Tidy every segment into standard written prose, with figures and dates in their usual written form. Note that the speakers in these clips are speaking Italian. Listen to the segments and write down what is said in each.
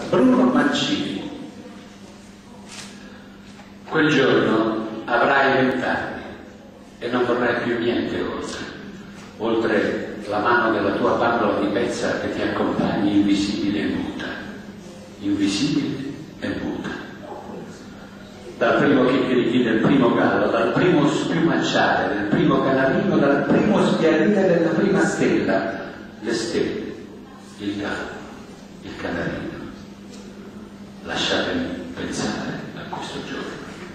Bruno Mancini. Quel giorno avrai 20 anni e non vorrai più niente oltre la mano della tua bambola di pezza che ti accompagni invisibile e muta, invisibile e muta. Dal primo chicchirichì del primo gallo, dal primo spiumacciare del primo canarino, dal primo sbiadire della prima stella, le stelle, il gallo, il canarino. Lasciatemi pensare a questo giorno.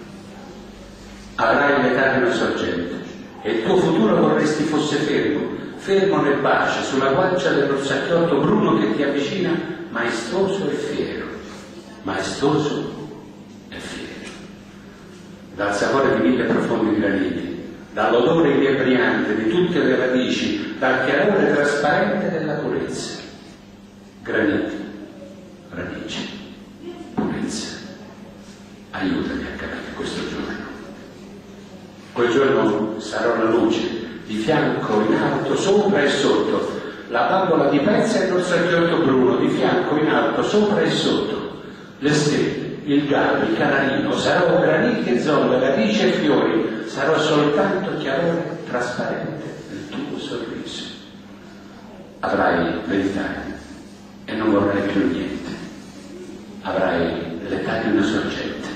Avrai l'età di una sorgente e il tuo futuro vorresti fosse fermo nel bacio, sulla guancia dell'orsacchiotto bruno che ti avvicina, maestoso e fiero, maestoso e fiero. Dal sapore di 1000 profondi graniti, dall'odore inebriante di tutte le radici, dal chiarore trasparente della purezza. Graniti, radici, purezza. Aiutami a capire questo giorno. Quel giorno sarò la luce, di fianco, in alto, sopra e sotto, la bambola di pezza e l'orsacchiotto bruno, di fianco, in alto, sopra e sotto, le stelle, il gallo, il canarino, sarò graniti e zolle, radici e fiori, sarò soltanto chiarore trasparente del tuo sorriso. Avrai 20 anni e non vorrai più niente, avrai l'età di una sorgente.